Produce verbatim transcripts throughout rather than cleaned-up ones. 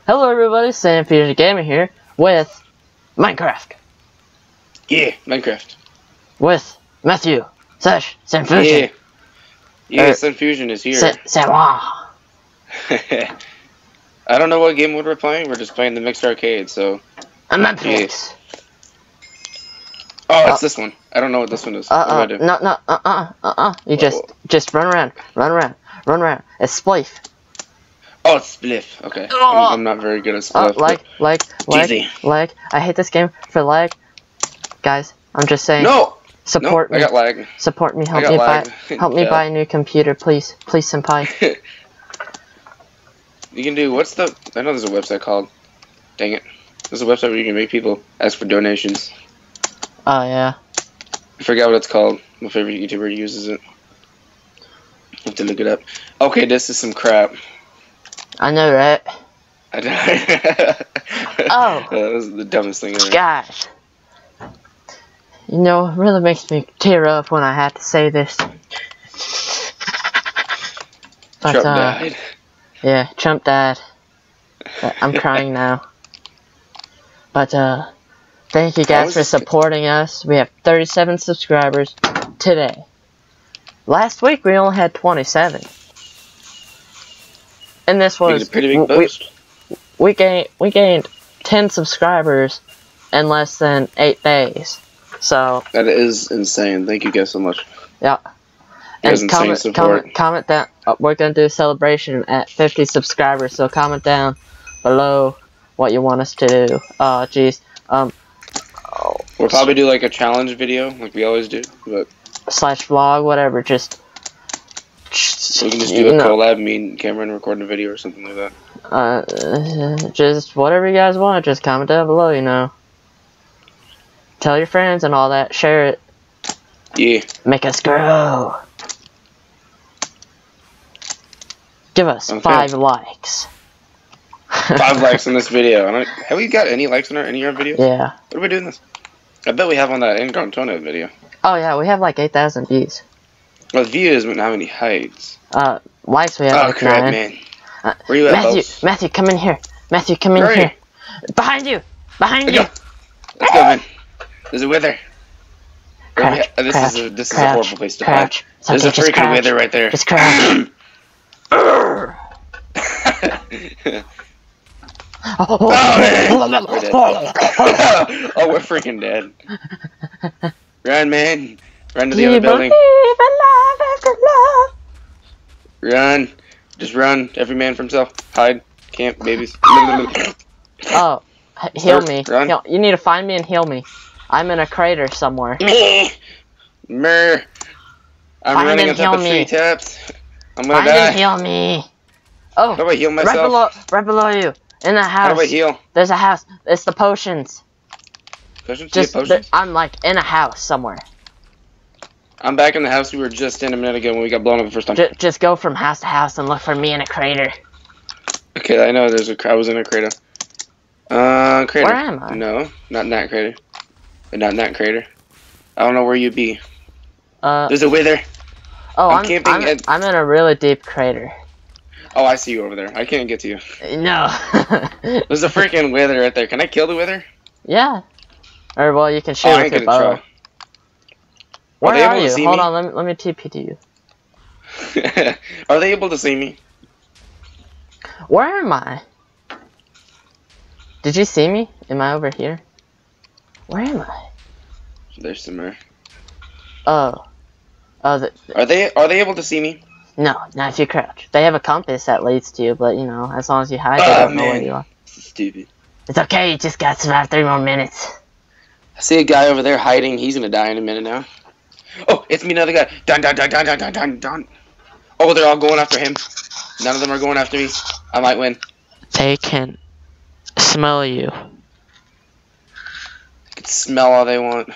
Hello everybody, Sam Fusion Gamer here with Minecraft. Yeah, Minecraft. With Matthew, Sash, Sam Fusion. Yeah, yeah Er, Sam Fusion is here. Sa Sawa. I don't know what game mode we're playing. We're just playing the mixed arcade, so. I'm not picks. Oh, it's uh, this one. I don't know what this one is. Uh what uh, do I do? no, no, uh uh, uh uh. You Whoa, just, whoa. just run around, run around, run around. It's Spliff. Oh, it's Spliff. Okay. Oh. I'm, I'm not very good at Oh, Spliff. like, like, like, Easy. like. I hate this game for lag. Guys, I'm just saying. No! Support no, me. I got lag. Support me. Help got me buy. lag. Help me Yeah. buy a new computer, please, please, senpai. You can do, what's the, I know there's a website called, dang it. There's a website where you can make people ask for donations. Oh yeah. I forgot what it's called. My favorite YouTuber uses it. I have to look it up. Okay, this is some crap. I know, right? I died. Oh. That was the dumbest thing ever. Gosh. You know, it really makes me tear up when I have to say this. But, Trump uh, died. yeah, Trump died. But I'm crying now. But, uh, thank you guys for supporting us. We have thirty-seven subscribers today. Last week we only had twenty-seven. And this was, a pretty big we, boost. we gained, we gained ten subscribers in less than eight days. So That is insane. Thank you guys so much. yeah, You guys and insane comment, support. comment, comment down. Uh, we're gonna do a celebration at fifty subscribers. So comment down below what you want us to do. Oh, jeez. Um, oh, We'll probably do like a challenge video, like we always do. But slash vlog, whatever. Just we can just do you a know, collab, me and Cameron recording a video or something like that. Uh, just whatever you guys want. Just comment down below. You know. Tell your friends and all that. Share it. Yeah. Make us grow. Give us Okay. five likes. Five likes on this video. I don't, have we got any likes on our, any of our videos? Yeah. What are we doing this? I bet we have on that Incarnatona video. Oh yeah, we have like eight thousand views. Well, views but not many heights. Uh, likes we have Oh like crap, nine. man. Uh, Where you at, Matthew, Bubs? Matthew, come in here. Matthew, come in Where are here. Behind you. Behind Let's you. go. Let's go, man. There's a wither. Crouch, Uh, this crouch, is a this crouch, is a horrible place to crouch. hide. It's There's okay, a just freaking crouch. wither right there. Just crouch. Oh, man. We're dead. Oh, we're freaking dead. Run, man. Run to the You other building. believe in love after love. Run. Just run. Every man for himself. Hide. Camp, babies. Oh, h- heal Run, me. run. Heal. You need to find me and heal me. I'm in a crater somewhere. Me. Mer. I'm Find running and on top heal of me. tree taps. I'm gonna Find die. and heal me. Oh, How do I heal right myself? below, right below you. In the How house. do I heal? There's a house. It's the potions. Potions? Do you Just, have potions? I'm like in a house somewhere. I'm back in the house we were just in a minute ago when we got blown up the first time. J just go from house to house and look for me in a crater. Okay, I know there's a. I was in a crater. Uh, crater. Where am I? No, not in that crater. Not in that crater. I don't know where you'd be. Uh, There's a wither. oh, I'm I'm, camping I'm, at- I'm in a really deep crater. Oh, I see you over there. I can't get to you. No. There's a freaking wither right there. Can I kill the wither? Yeah. Or, well, you can shoot Oh, I with ain't your gonna bow. try. Where they are able to you? see Hold me? on, let me, let me T P to you. Are they able to see me? Where am I? Did you see me? Am I over here? Where am I? There's somewhere. Oh. Oh, the, Are they? Are they able to see me? no, not if you crouch. They have a compass that leads to you, but, you know, as long as you hide, they Oh, don't know where man. you are. Stupid. It's okay, you just got to survive three more minutes. I see a guy over there hiding. He's gonna die in a minute now. Oh, it's me, another guy. Dun dun dun dun dun dun dun dun. Oh, they're all going after him. None of them are going after me. I might win. They can smell you. I can smell all they want.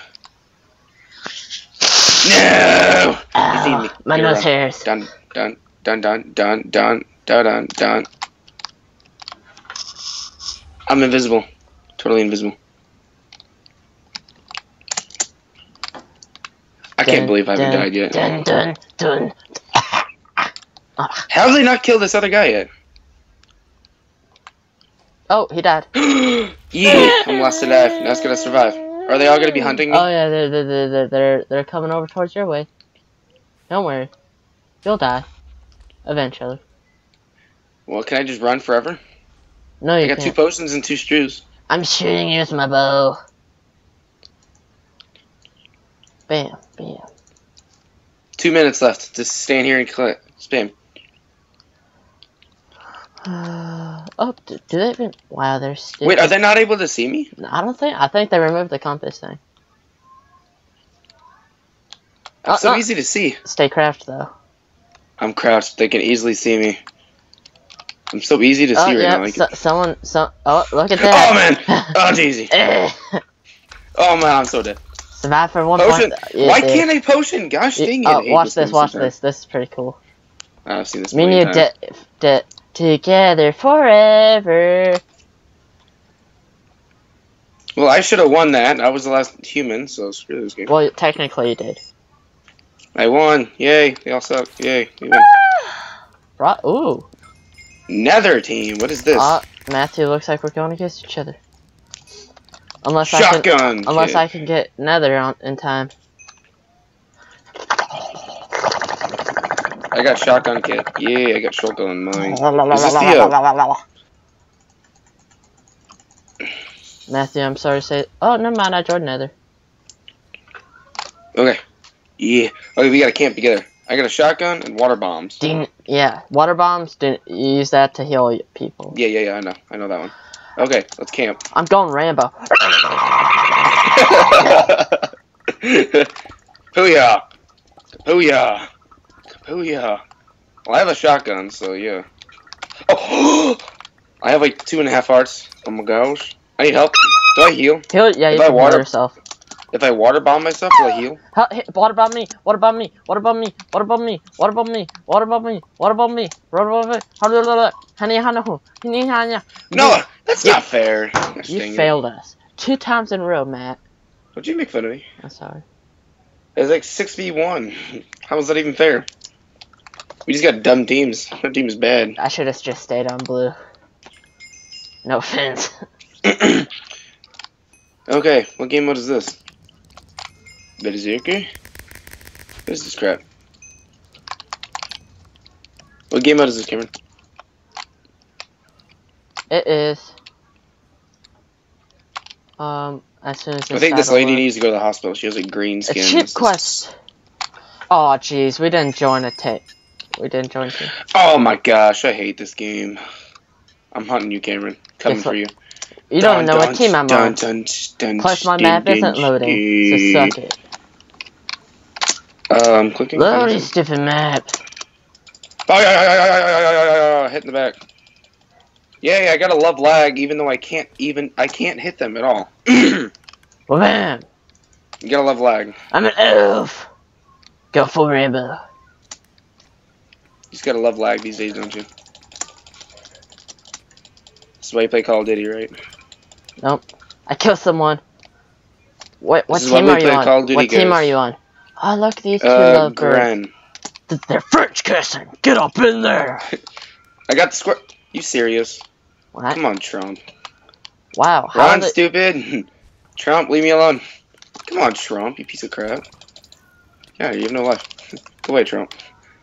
No! You see me. Ow, my Get nose around. hairs. Dun dun dun dun dun dun dun dun dun. I'm invisible. Totally invisible. I can't believe I haven't dun, died yet. Dun, dun, dun. How have they not killed this other guy yet? Oh, he died. Yeah, I'm last alive. Now it's gonna survive. Are they all gonna be hunting me? Oh yeah, they're they're they're they're they're coming over towards your way. Don't worry, you'll die eventually. Well, can I just run forever? No, you I got can't. two potions and two strews. I'm shooting you with my bow. Bam, bam. Two minutes left. Just stand here and click spam. Oh, do, do they even? Wow, they're still. Wait, are they not able to see me? I don't think. I think they removed the compass thing. I'm Uh, so uh. easy to see. Stay crouched though. I'm crouched. They can easily see me. I'm so easy to Oh see right yeah, now. Like, so, someone. So. Oh, look at that. oh man! Oh, it's easy. Oh man, I'm so dead. Survive for one Potion. point. Yeah, Why dude. can't I potion? Gosh dang it! Oh, I hate watch this. game Watch sometimes. this. This is pretty cool. I've seen this. Me and many you times. de de together forever. Well, I should have won that. I was the last human, so screw this game. Well, technically you did. I won. Yay. They all suck. Yay. We win. Right? Ooh. Nether team. What is this? Uh, Matthew, looks like we're going against each other. Unless I can, Shotgun. unless kid. I can get Nether on in time. I got shotgun kit. Yeah, I got shotgun in mine. Is this the, uh, Matthew, I'm sorry to say. Oh, never mind. I joined Nether. Okay. Yeah. Okay, we gotta camp together. I got a shotgun and water bombs. Ding. Yeah, water bombs. Didn't use that to heal people. Yeah, yeah, yeah. I know. I know that one. Okay, let's camp. I'm going Rambo. Booyah! Booyah! Booyah! Well, I have a shotgun, so yeah. Oh! I have like two and a half hearts. Oh my gosh. I need help. Do I heal? Heal. Yeah, If you I can water- heal yourself. If I water bomb myself, will I heal? Hel- hit- Water bomb me! Water bomb me! Water bomb me! Water bomb me! Water bomb me! Water bomb me! Water bomb me! Water bomb me! Honey, honey, honey, honey. No, that's You- not fair. Gosh You dang it. failed us two times in a row, Matt. Don't you make fun of me? I'm sorry. It's like six v one. How is that even fair? We just got dumb teams. Our team is bad. I should have just stayed on blue. No offense. Okay, what game mode is this? Berserker? What is this crap? What game mode is this, Cameron? It is. Um, as soon as I think this saddle lady loads- needs to go to the hospital. She has like green A skin. chip This is- quest. Oh, jeez, we didn't join a tape. We didn't join team. Oh my gosh, I hate this game. I'm hunting you, Cameron. Coming Guess for what? you. You don't Dun, know dun, what team I'm dun, on. dun, dun, Plus, my dun, map dun, isn't loading, so dun. suck it. Uh, I'm clicking. Loading stupid map. Oh yeah, yeah, yeah, yeah, yeah, yeah, yeah, yeah, hit in the back. Yeah, yeah, I gotta love lag, even though I can't even I can't hit them at all. You Well, man, gotta love lag. I'm an elf. Go for Rambo. You just gotta love lag these days, don't you? That's why you play Call of Duty, right? Nope. I killed someone. What what This is why team we are you play on? Call of Duty What team goes. are you on? Oh, look, these two Uh, love birds. Gren. Th- They're French kissing. Get up in there. I got the square. You serious? What? Come on, Trump. Wow. How Run, are they- stupid. Trump, leave me alone. Come on, Trump, you piece of crap. Yeah, you have no life. Go away, Trump.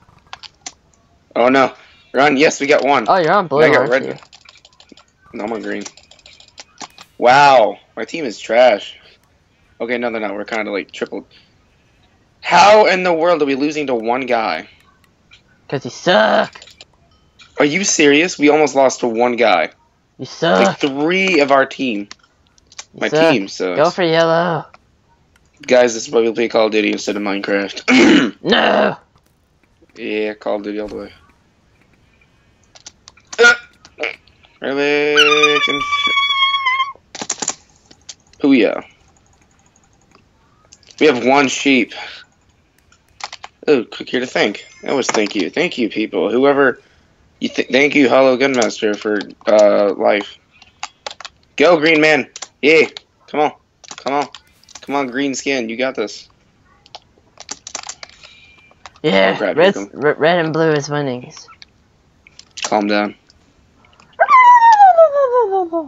Oh no. Run, yes, we got one. Oh, you're on blue, I got aren't red. you? No, I'm on green. Wow, my team is trash. Okay, no, they're not. We're kind of like tripled. How in the world are we losing to one guy? Cause you suck. Are you serious? We almost lost to one guy. You suck. Like three of our team. You My suck. team sucks. Go for yellow. Guys, this is why we play Call of Duty instead of Minecraft. No. Yeah, Call of Duty all the way. Uh, Relic and... Booyah. We have one sheep. Oh, click here to thank. I always thank you. Thank you, people. Whoever... you th Thank you, Hollow Gunmaster, for uh, life. Go, green man. Yeah. Come on. Come on. Come on, green skin. You got this. Yeah. crap, Red, here r- red and blue is winnings. Calm down.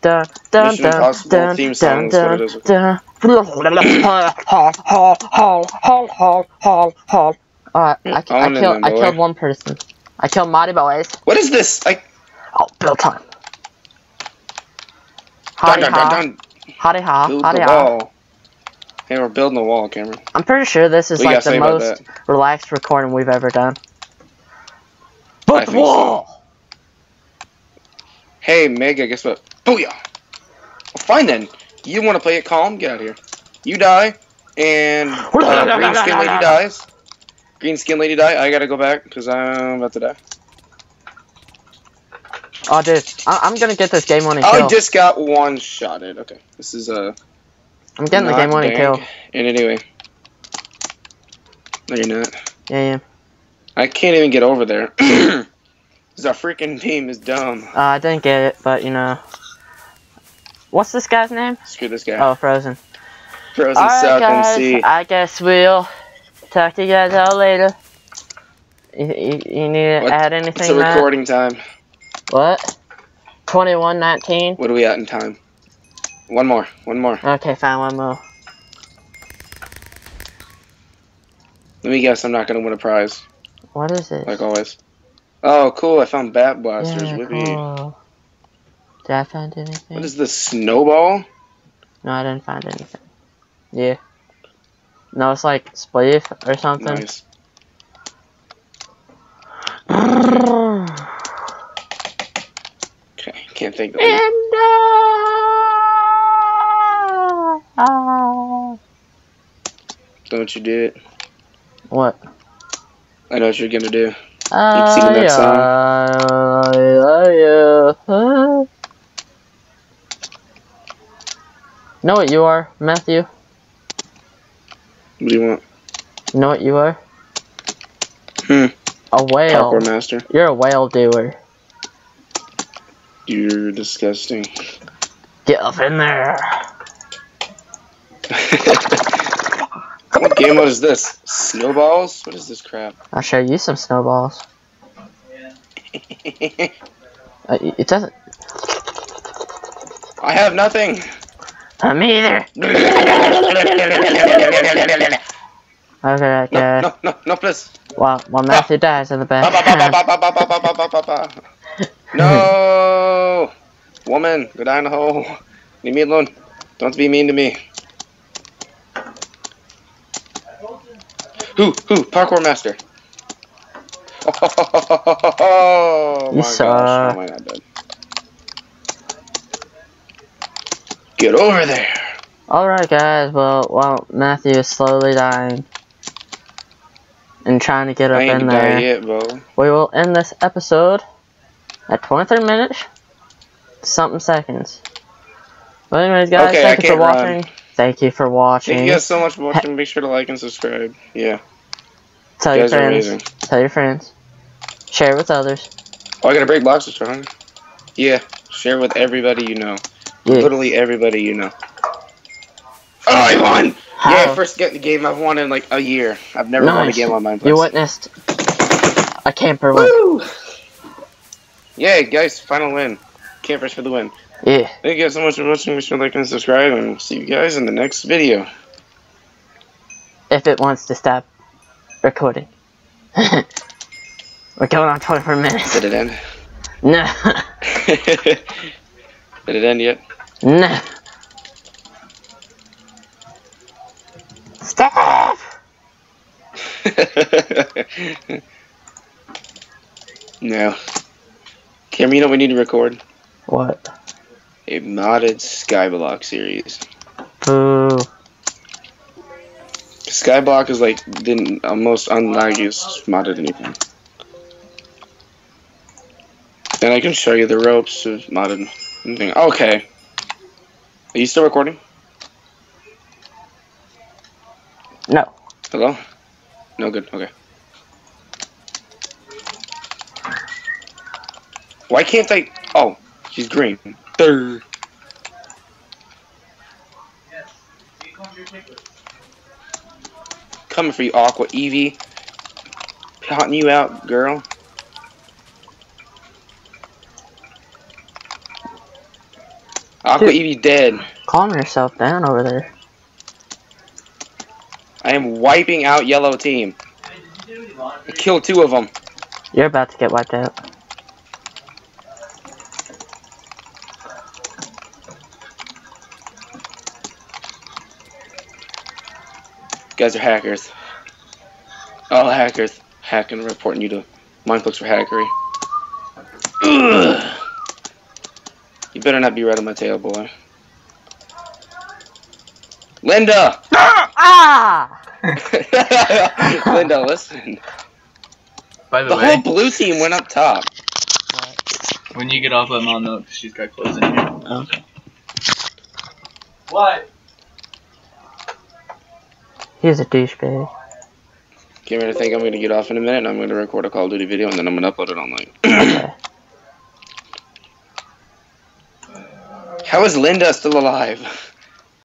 dun dun Mission dun Impossible dun theme song dun is what dun it is. dun. Haul, haul, haul, haul, haul, haul, haul. Alright, I, I On in killed then, I boy. killed one person. I killed Mighty Boys. What is this? I Oh, build time. dun Hottie dun dun ha, dun. hottie ha, Build hottie the ha. wall. Hey, we're building the wall, Cameron. I'm pretty sure this is What do you like gotta the say about most that? relaxed recording we've ever done. I Build the think so. wall! Hey, Mega, guess what? Booyah! Well, fine then. You want to play it calm? Get out of here. You die, and uh, green skin lady dies. Green skin lady die. I gotta go back because I'm about to die. Oh, dude, I I'm gonna get this game winning I kill. just got one shot at. Okay, this is uh. I'm getting the not game winning dank. kill. And anyway, no, you're not. Yeah, yeah. I can't even get over there. This our freaking team is dumb. Uh, I didn't get it, but you know. What's this guy's name? Screw this guy. Oh, Frozen. Frozen Alright, South guys, M C. I guess we'll talk to you guys all later. You, you, you need to What? add It's anything, a Matt? recording time. What? twenty-one nineteen? What are we at in time? One more. One more. Okay, fine, one more. Let me guess. I'm not gonna win a prize, What is it? like always. Oh, cool! I found Bat Blasters. Yeah, Whippy. cool. Did I find anything? What is this? Snowball? No, I didn't find anything. Yeah. No, it's like spleef or something. Nice. Okay, can't think of it. And uh, Don't you do it? what? I know what you're gonna do. I singing that song. love you. Know what you are, Matthew? What do you want? You know what you are? Hmm. A whale. Parkour master. You're a whale doer. You're disgusting. Get up in there. What game mode is this? Snowballs? What is this crap? I'll show you some snowballs. Uh, it doesn't. I have nothing. Uh, me either. Okay, No, okay. no, no, no, please. While, while Matthew dies in the Ba, ba, ba, back. ba, ba, ba, ba, ba, ba, ba, ba. No! Woman, go down the hole. Leave me alone. Don't be mean to me. Who? Who? Parkour master. Oh You my saw- gosh. Oh my god, dead. Get over there. Alright, guys. Well, while Matthew is slowly dying and trying to get up I ain't in die there, yet, bro. we will end this episode at twenty-three minutes, something seconds. But anyways, guys, Okay, thank I you for can't run. watching. Thank you for watching. Thank you guys so much for watching. Make sure to like and subscribe. Yeah. Tell You your guys are friends. amazing. Tell your friends. Share it with others. Oh, I gotta break boxes, huh? Yeah. Share with everybody you know. Yeah. Literally everybody you know. Oh, I won! How? Yeah, first get the game I've won in like a year. I've never won a Nice. game on Mineplex. You witnessed a camper win. Woo! Yay, guys, final win. Campers for the win. Yeah. Thank you guys so much for watching. Make sure to like and subscribe, and see you guys in the next video. If it wants to stop recording. We're going on twenty-four minutes. Did it end? No. Did it end yet? No. Stop! No. Cameron, you know what we need to record? What? A modded Skyblock series. Boo. Skyblock is like the uh, most unlaggiest modded anything. And I can show you the ropes of modded anything. Okay. Are you still recording? No. Hello? No good, okay. Why can't I? Oh, she's green. Durr. Coming for you, Aqua Eevee. Hunting you out, girl. Aqua Dude. Eevee dead. Calm yourself down over there. I am wiping out yellow team. I killed two of them. You're about to get wiped out. You guys are hackers. All hackers. Hacking, reporting you to Mindflux for hackery. Ugh. You better not be right on my tail, boy. Linda! Ah! Linda, listen. By the, The way, whole blue team went up top. when you get off, let Mom know because she's got clothes in here. Okay. What? He's a douchebag. Get ready to think I'm going to get off in a minute and I'm going to record a Call of Duty video and then I'm going to upload it online. Okay. How is Linda still alive?